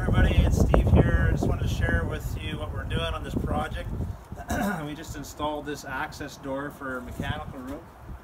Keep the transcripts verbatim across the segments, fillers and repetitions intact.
everybody, it's Steve here. I just wanted to share with you what we're doing on this project. We just installed this access door for a mechanical room.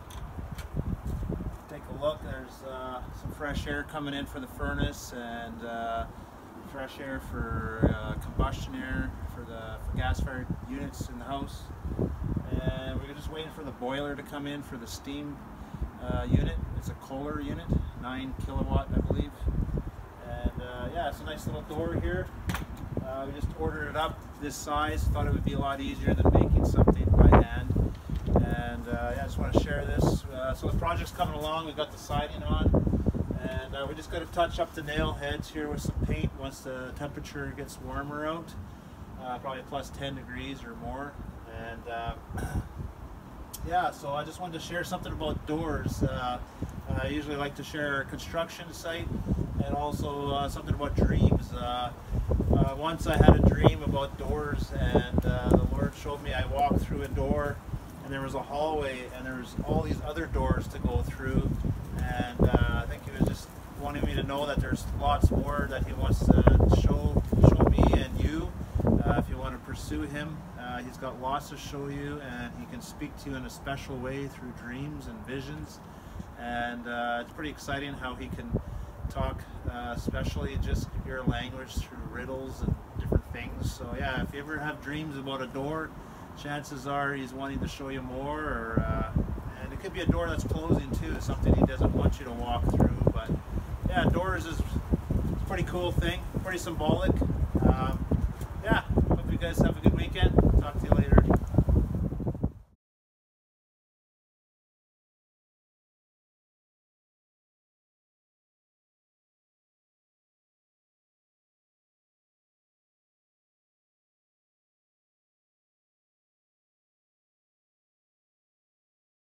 Take a look, there's uh, some fresh air coming in for the furnace and uh, fresh air for uh, combustion air for the for gas-fired units in the house. And we're just waiting for the boiler to come in for the steam uh, unit. It's a Kohler unit, nine kilowatt I believe. And uh, yeah, it's a nice little door here. Uh, we just ordered it up this size. Thought it would be a lot easier than making something by hand. And uh, yeah, I just want to share this. Uh, so the project's coming along. We've got the siding on, and uh, we just got to touch up the nail heads here with some paint once the temperature gets warmer out, uh, probably plus ten degrees or more. And uh, yeah, so I just wanted to share something about doors. Uh, I usually like to share a construction site and also uh, something about dreams. Uh, uh, once I had a dream about doors, and uh, the Lord showed me I walked through a door and there was a hallway and there was all these other doors to go through, and uh, I think He was just wanting me to know that there's lots more that He wants to show, show me and you. Uh, if you want to pursue Him, uh, He's got lots to show you, and He can speak to you in a special way through dreams and visions. And uh, it's pretty exciting how He can talk, uh, especially just your language through riddles and different things. So yeah, if you ever have dreams about a door, chances are He's wanting to show you more. Or uh, and it could be a door that's closing too, something He doesn't want you to walk through. But yeah, doors is a pretty cool thing, pretty symbolic. Um, yeah, hope you guys have a good weekend. Talk to you later.